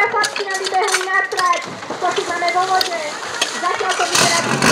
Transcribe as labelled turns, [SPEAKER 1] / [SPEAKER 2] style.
[SPEAKER 1] chlapci nám vybehli na trať, to si máme vo vode. Zatiaľ to vyzerá